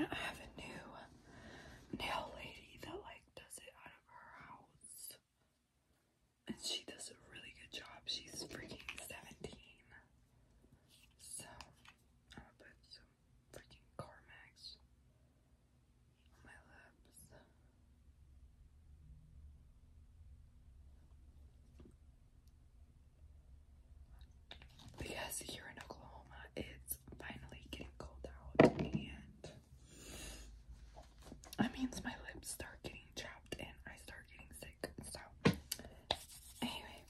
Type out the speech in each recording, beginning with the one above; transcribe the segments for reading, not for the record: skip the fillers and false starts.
then I have a new nail lady that like does it out of her house. And she does a really good job. She's freaking 17. So I'm gonna put some freaking Carmex on my lips. Because here in Oklahoma, it's finally getting cold out, and that means my lips start getting chapped and I start getting sick. So, anyway,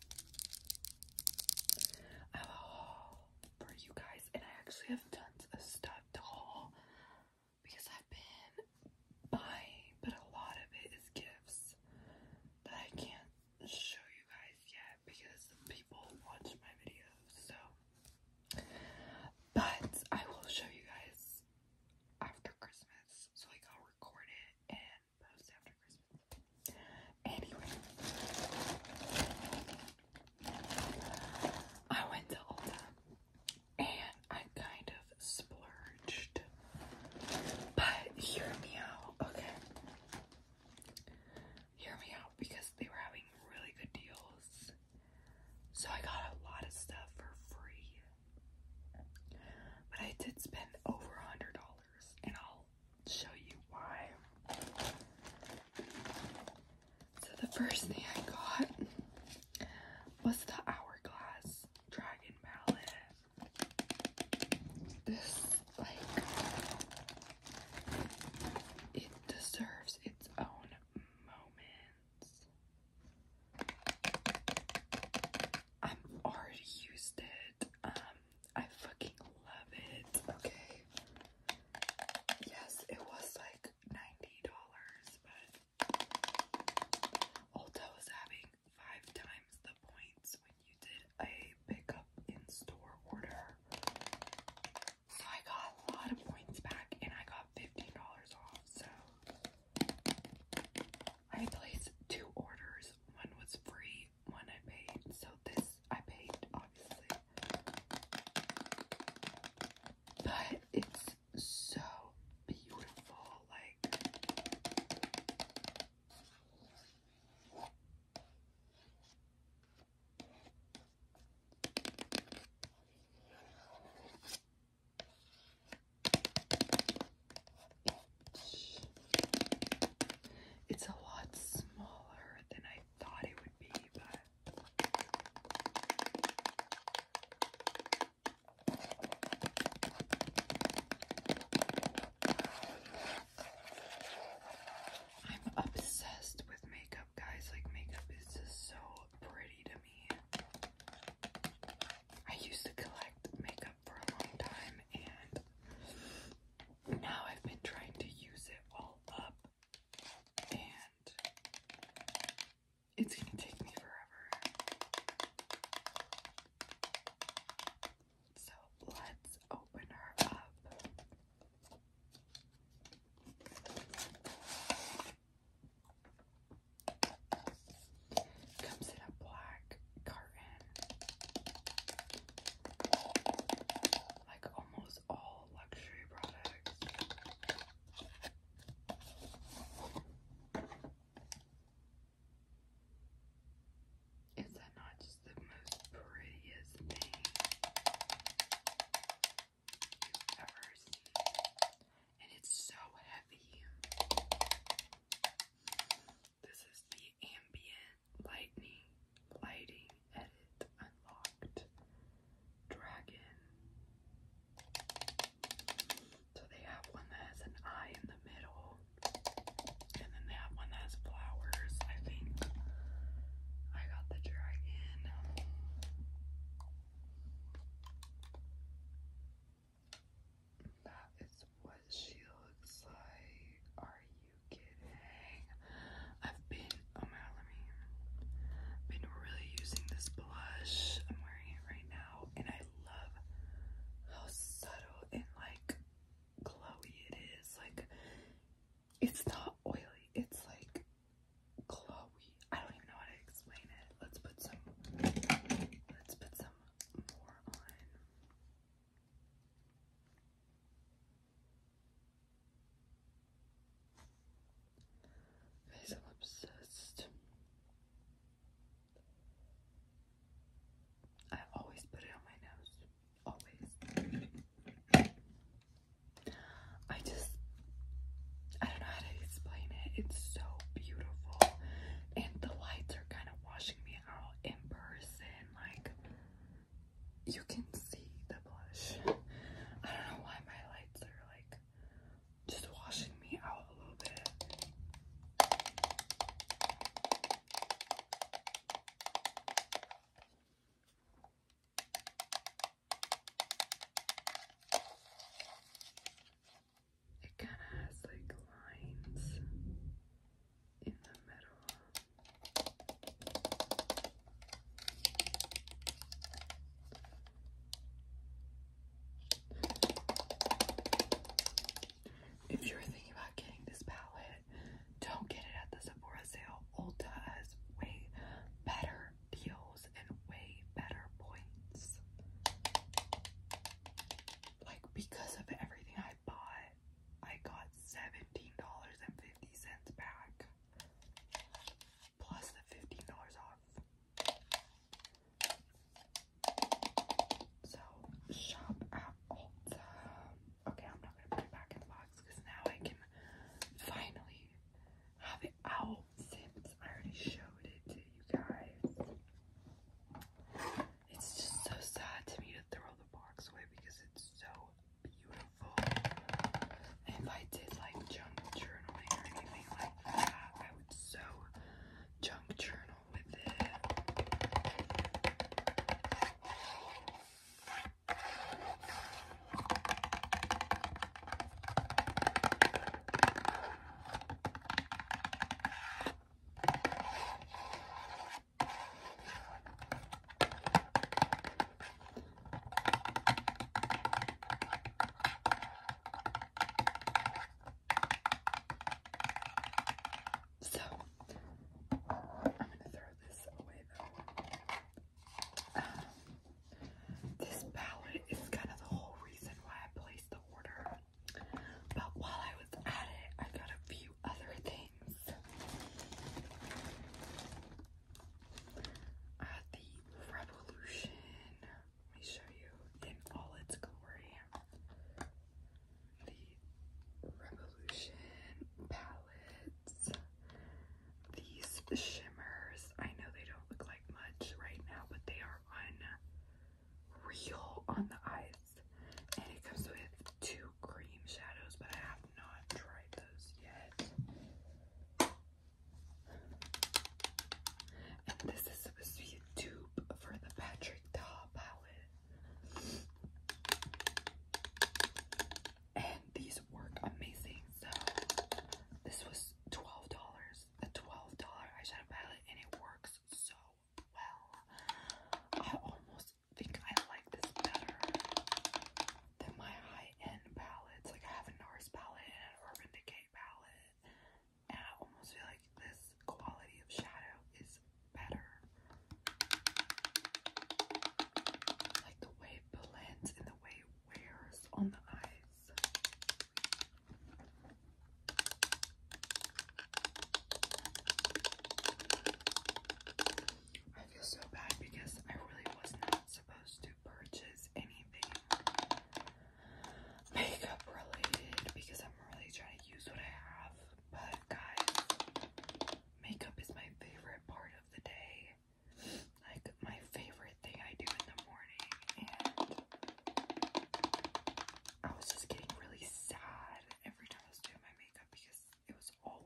I have a haul for you guys, and I actually have tons of stuff to haul because I've been buying, but a lot of it is gifts that I can't show you guys yet because people watch my videos. So, but I will show you guys after Christmas. So like I'll record it and post after Christmas. Anyway, I went to Ulta and I kind of splurged. But hear me out, okay? Hear me out because they were having really good deals. So I got a lot of stuff for free. But I did spend over $100, and I'll show you why. So the first thing I got was the Hourglass Dragon palette. This, like, it deserves its own moments. I've already used it. I fucking love it. Okay. Yes, it was like $90, but Ulta was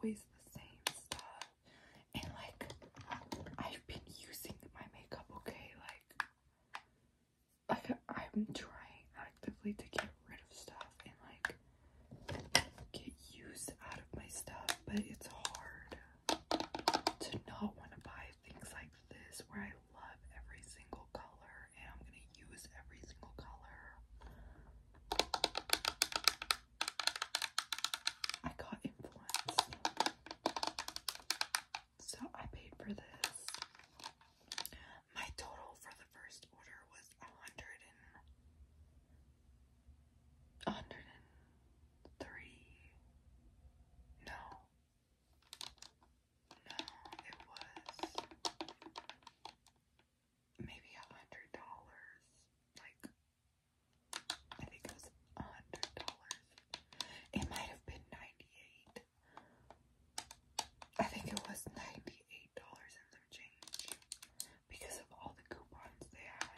always the same stuff. And like, I've been using my makeup, okay? Like I'm trying actively to get rid of stuff and like get use out of my stuff, but it's hard to not want to buy things like this where I love every single color and I'm gonna use every single color. I got influenced, so I paid for this. My total for the first order was $103. No, it was maybe $100. Like, I think it was $100. It might have been 98. I think it was $98 and some change because of all the coupons they had.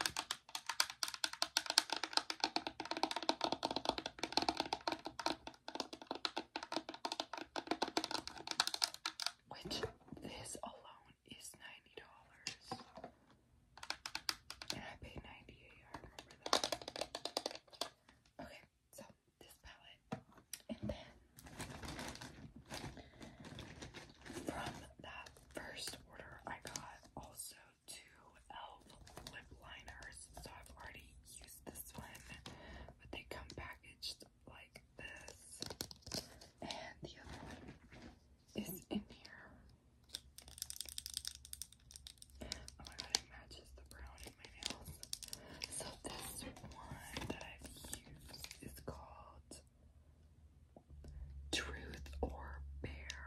Which this alone is $90. And I paid $98. I remember that. Okay, so this palette. And then from that first order, I got also 2 e.l.f. lip liners. So I've already used this one, but they come packaged like this. And the other one is in here. Oh my god, it matches the brown in my nails. So this one that I've used is called Truth or Bear.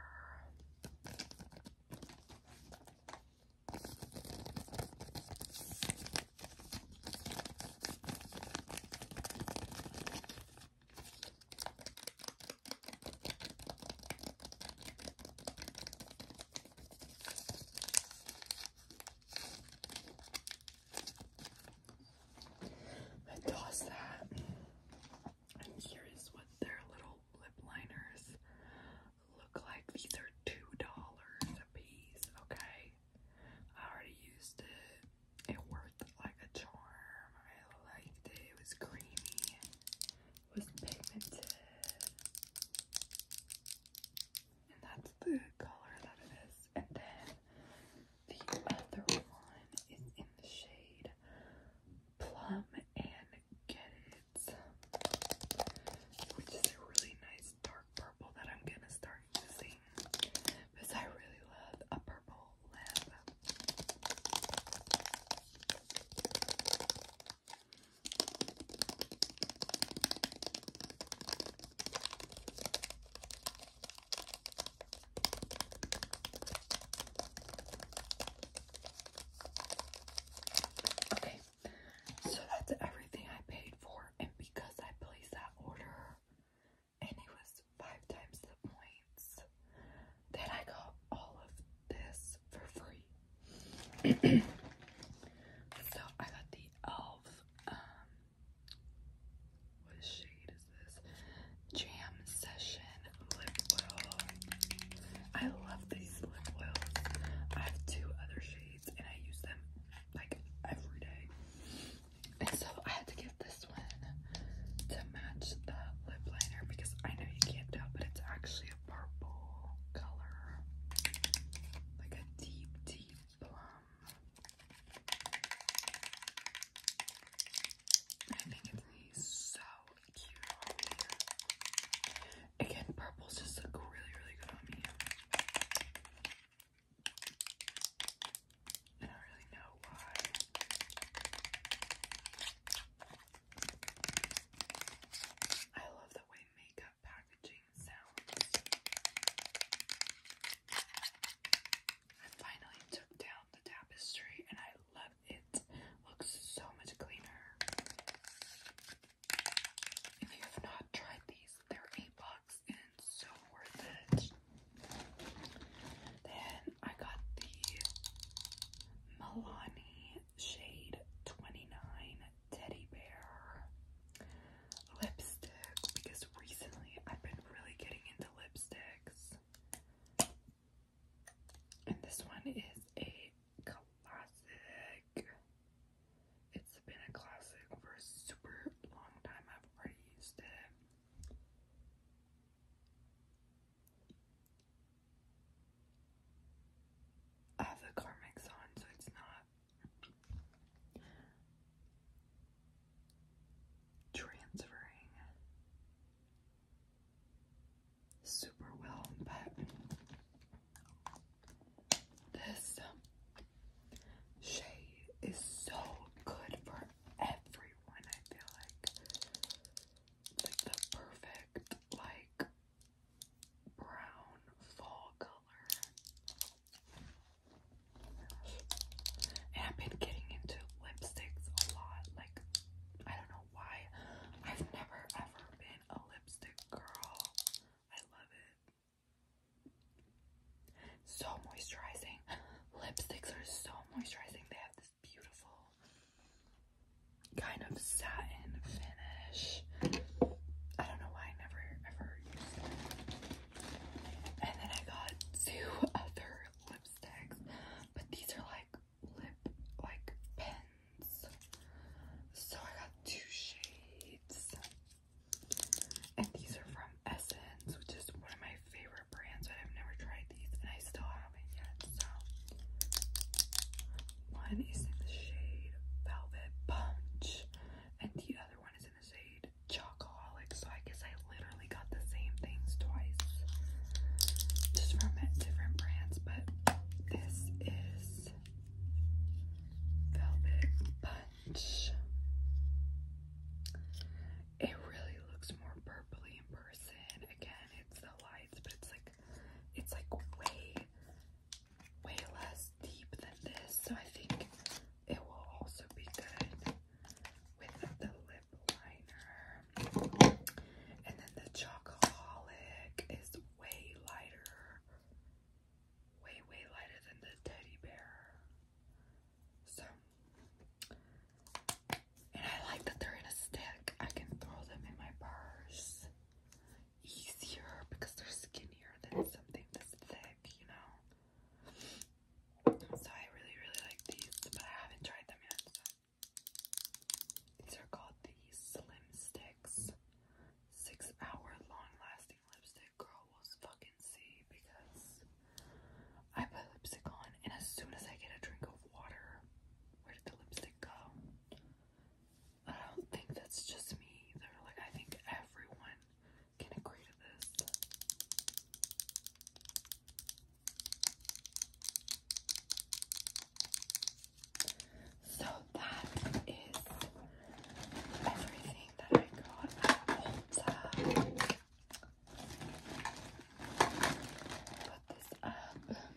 I tossed that. I'm curious what their little lip liners look like. These are $2 a piece, okay? I already used it. It worked like a charm. I liked it. It was creamy. It was pigmented. And that's the color that it is. And then the other one is in the shade Plum and Get It, which is a really nice dark purple that I'm gonna start using because I really love a purple lip. Okay, so that's everything I paid for, and because I placed that order and it was 5 times the points, then I got all of this for free. So I got the e.l.f. What shade is this? Jam Session lip oil. I love these lip oils. I have 2 other shades and I use them like every day. And so I had to get this one to match the lip liner because I know you can't tell, but it's actually a purple color. Like a deep, deep plum. kind of satin finish. I don't know why I never ever used it. And then I got 2 other lipsticks, but these are like pens. So I got 2 shades. And these are from Essence, which is one of my favorite brands, but I've never tried these and I still haven't yet. So one is in the shade Velvet Punch and the other one is in the shade Chocoholic. So I guess I literally got the same things twice, just from different brands. But this is Velvet Punch. It really looks more purpley in person. Again, it's the lights, but it's like way less deep than this. So I think it will also be good with the lip liner. And then the Chocoholic is way lighter than the Teddy Bear. So, and I like that they're in a stick. I can throw them in my purse easier because they're skinnier than something that's thick, you know? So I really like these, but I haven't tried them yet. So. These are called the Slim Sticks. 6-hour long-lasting lipstick. Girl, we'll fucking see, because I put lipstick on, and as soon as I get a drink of water, where did the lipstick go? I don't think that's just me either. Like, I think everyone can agree to this. So that is everything that I got at Ulta. Put this up.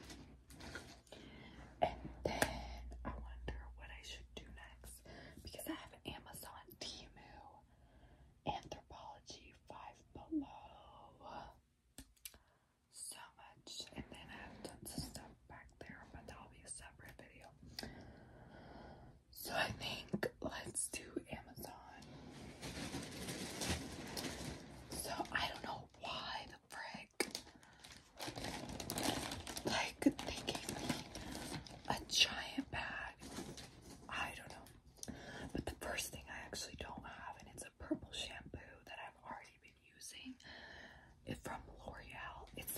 And then I wonder what I should do next, because I have Amazon, Temu, Anthropologie, Five Below, so much, and then I have tons of stuff back there, but that'll be a separate video. So I think let's do Amazon. So I don't know why the frick, like, they gave me a giant bag. I don't know. But the first thing I actually don't have, and it's a purple shampoo that I've already been using. It's from L'Oreal. It's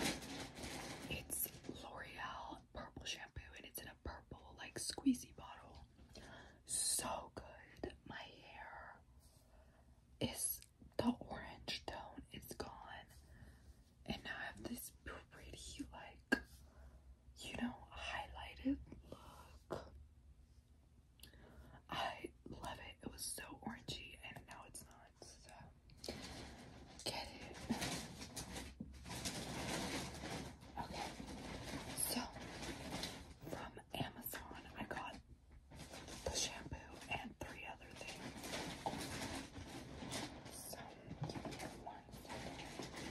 L'Oreal purple shampoo, and it's in a purple, like, squeezy bottle. So good. My hair is, the orange tone is gone. And now I have this pretty, like, you know, highlighted look. I love it. It was so orangey, and now it's not. So, get it. Okay. So, from Amazon, I got the shampoo and 3 other things. So, give me 1 second.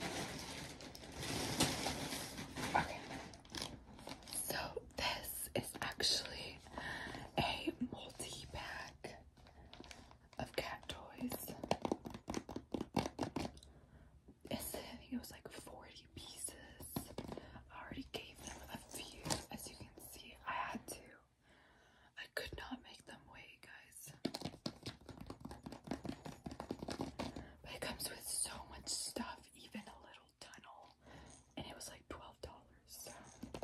Okay. So, this is actually a multi-pack of cat toys. I think it was like 40 pieces. I already gave them a few, as you can see. I had to. I could not make them wait, guys. But it comes with so much stuff, even a little tunnel. And it was like $12. So.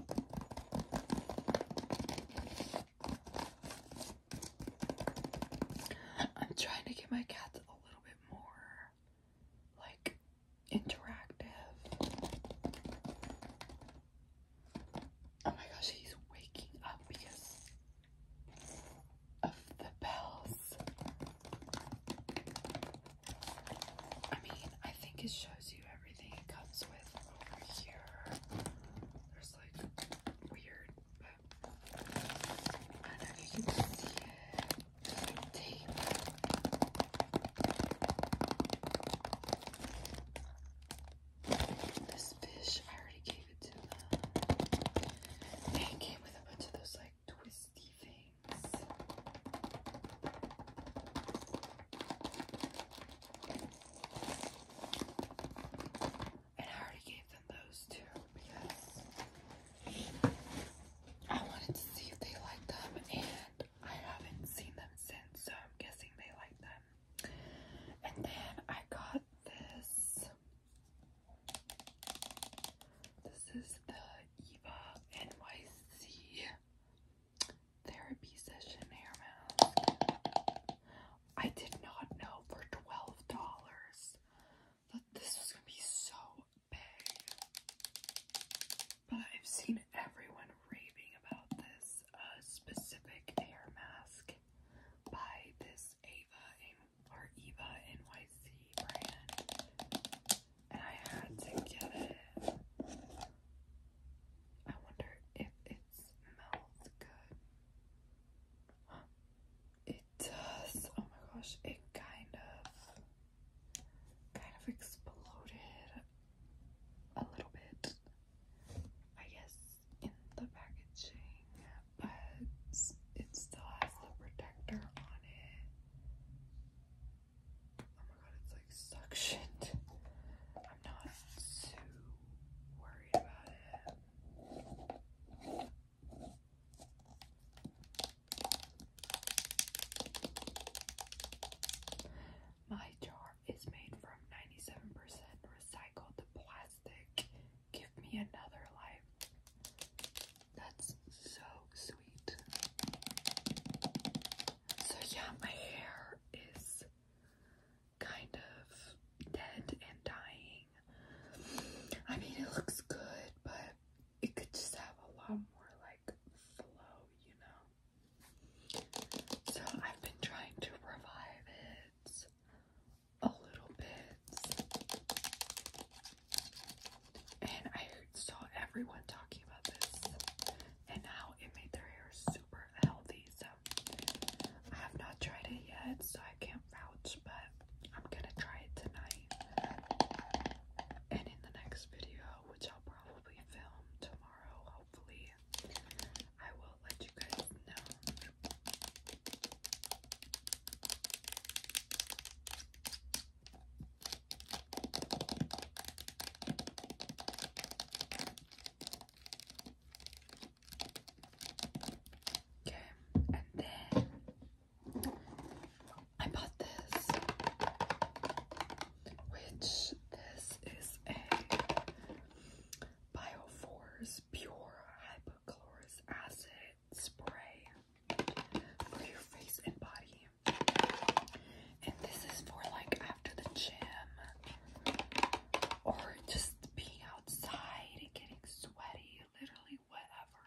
I'm trying to get my cats a little bit more, like, interactive. Oh my gosh, he's waking up because of the bells. I mean, I think it shows you everything it comes with over here. There's like weird, but I don't know if you can see it. Tape. This fish, I already gave it to them. It came with a bunch of those like twisty things. exploded a little bit, I guess, in the packaging, but it still has the protector on it. Oh my god, it's like suctioned. I'm not too worried about it. My jar is made from 97% recycled plastic. Give me another life. That's so sweet. So yeah, my hair is kind of dead and dying. I mean, it looks good, but it could just have a lot more like flow, you know? So I've been trying to revive it a little bit, and I saw everyone talking about this and how it made their hair super healthy. So I have not tried it yet, so I can't vouch, but I'm gonna try it tonight. And in the next video, which I'll probably film tomorrow, hopefully, I will let you guys know. Okay, and then I bought this, which this is a Bioforce Pure Hypochlorous Acid Spray for your face and body. And this is for like after the gym or just being outside and getting sweaty, literally whatever.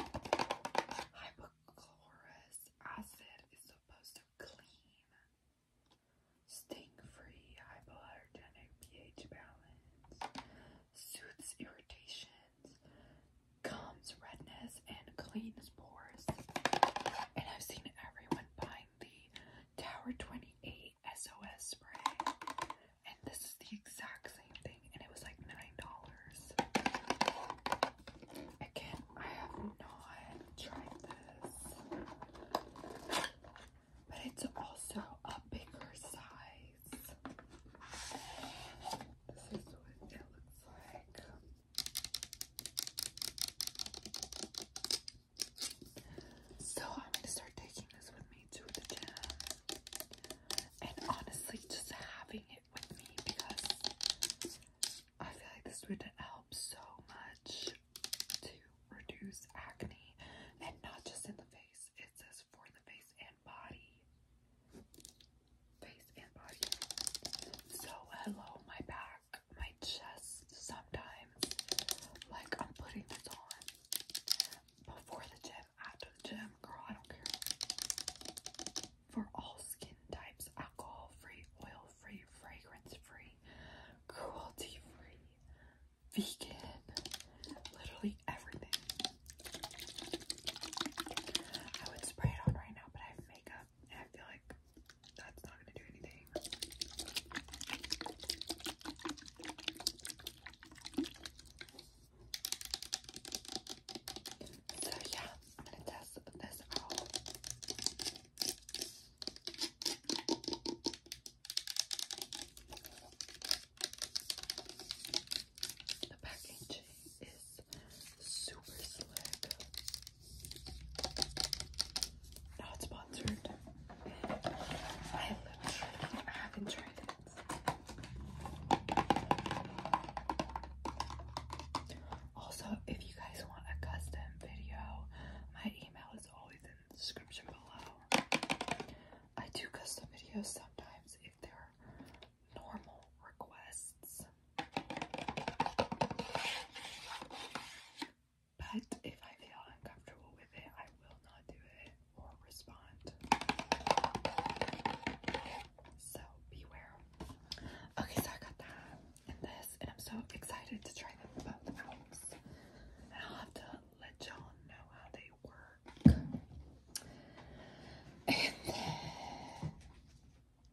Hypochlorous acid is supposed to clean, sting-free, hypoallergenic pH balance, soothes irritations, calms redness, and cleans pores. And I've seen everyone buying the Tower 28 SOS spray, and this is the exact same thing, and it was like $9. Again, I have not tried this, but it's also a bigger size. This is what it looks like. So I'm gonna start taking this with me to the gym, and honestly, just having it with me, because I feel like this would help so much to reduce acne, and not just in the face. It says for the face and body. Face and body. So hello, my back, my chest. Sometimes, like, I'm putting this on before the gym, after the gym, girl, I don't care. For all skin types, alcohol-free, oil-free, fragrance-free, cruelty-free, vegan, literally everything. I would spray it on right now, but I have makeup, and I feel like that's not gonna do anything. So yeah, I'm gonna test this out. The packaging is super slick. Not sponsored. I literally haven't tried it. Also, if you guys want a custom video, my email is always in the description below. I do custom videos sometimes if they're normal requests. But if I feel uncomfortable with it, I will not do it or respond. So beware. Okay, so I got that and this, and I'm so excited to try them both out. And I'll have to let y'all know how they work. And then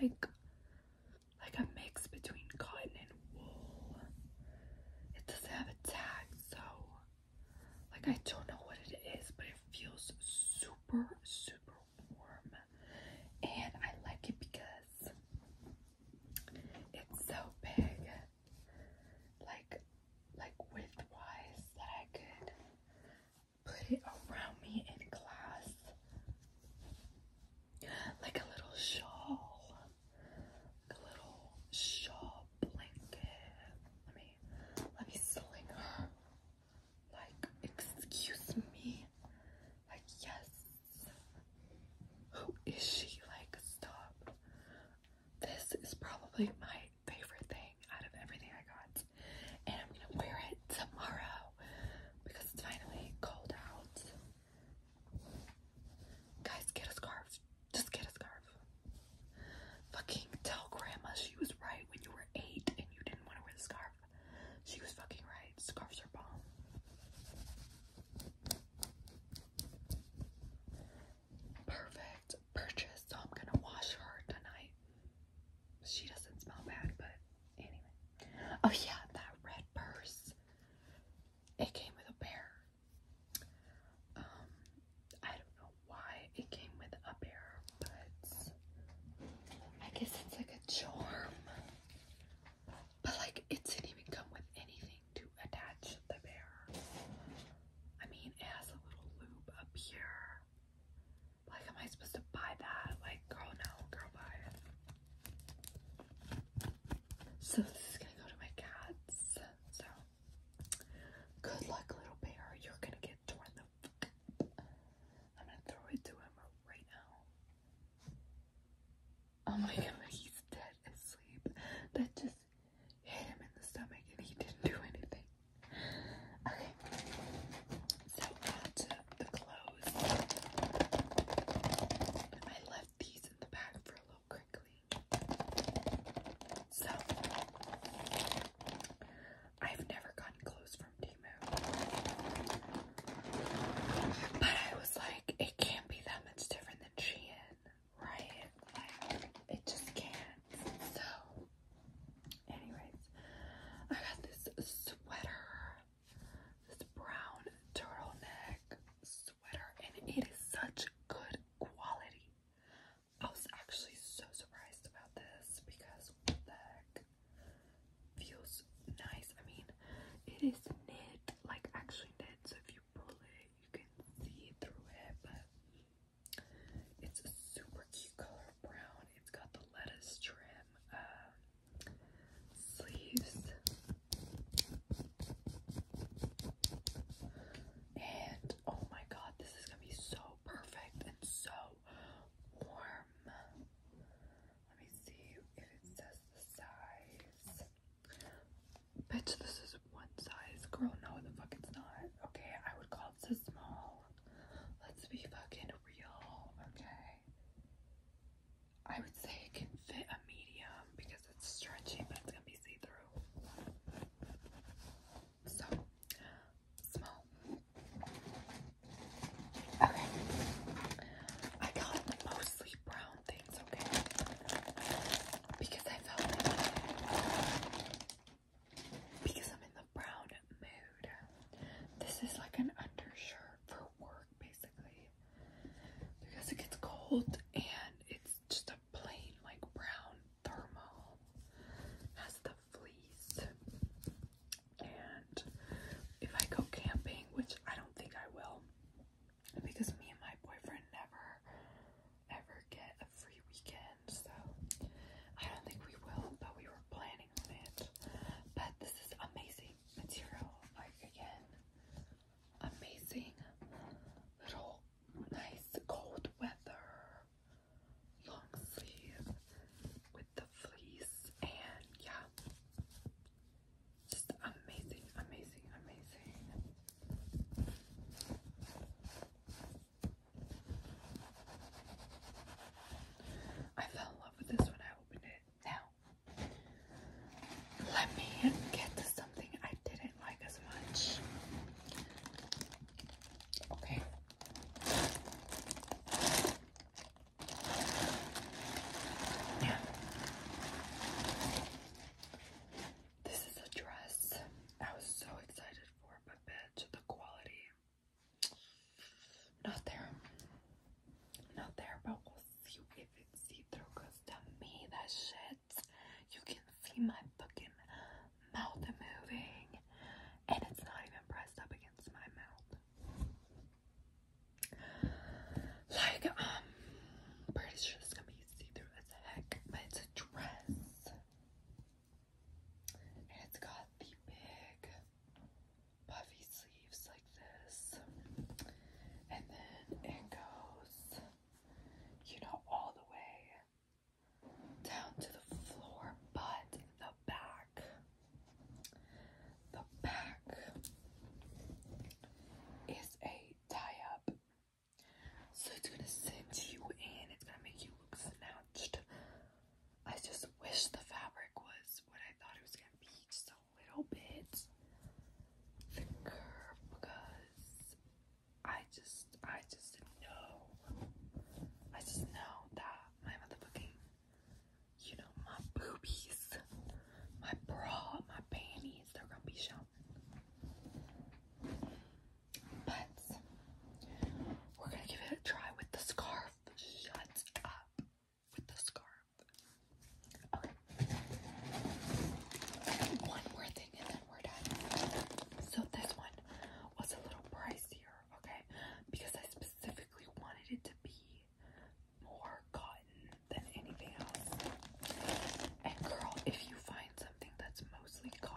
like a mix between cotton and wool. It doesn't have a tag, so like I don't know what it is, but it feels super, super warm. And I like it because it's so big, like width-wise, that I could put it around me in class, like a little shawl, blanket. Let me sling her. Like, excuse me. Like, yes. Who is she? Like, stop. This is probably my favorite thing out of everything I got. And I'm gonna wear it tomorrow because it's finally cold out. Guys, get a scarf. Just get a scarf. Fucking tell grandma she was right when you were 8 and you didn't want to wear the scarf. She was fucking right. Scarves are bomb. Perfect purchase. So I'm gonna wash her tonight. She doesn't smell bad, but anyway. Oh yeah, that red purse. It came with a bear. I don't know why it came with a bear, but I guess it's like a charm. But like, it didn't even come with anything to attach the bear. I mean, it has a little loop up here. Like, am I supposed to buy that? Like, girl, no, girl, buy it. So this is gonna go to my cats. So good luck, little bear. You're gonna get torn the fuck up. I'm gonna throw it to him right now. Oh my god, he's dead asleep. That just hit him in the stomach and he didn't do anything. Okay, so on to the clothes. I left these in the bag for a little crinkly. So I've never gotten clothes from Temu, but I was like, it can't be that much different than Shein, right? Like, it just can't. So anyways, I got this sweater, this brown turtleneck sweater, and it is such good quality. I was actually so surprised about this because what the heck, feels nice. I mean, it is knit, like actually knit, so if you pull it, you can see through it, but it's a super cute color brown. It's got the lettuce trim sleeves, and oh my god, this is gonna be so perfect and so warm. Let me see if it says the size. Bitch, this is one size. Girl, no, the fuck it's not. Okay, I would call it a small. Let's be fucking real, okay? I would say it can fit a medium because it's stretchy, but it's gonna be see-through. So, small. Okay. I got mostly brown things, okay? Because I felt like, because I'm in my fucking mouth moving, and it's not even pressed up against my mouth. Like, pretty sure it's gonna be see-through as heck, but it's a dress. And it's got the big puffy sleeves like this. And then it goes, you know, all the way down to the floor, but the back is a tie-up. So it's gonna send you in, it's gonna make you look snatched. I just wish the fabric was what I thought it was gonna be, just a little bit thicker, because I just know that my motherfucking, you know, my boobies, my bra, my panties, they're gonna be showing. But we're gonna give it a try with the scarf. Shut up with the scarf. Okay. One more thing and then we're done. So this one was a little pricier, okay? Because I specifically wanted it to be more cotton than anything else. And girl, if you find something that's mostly cotton,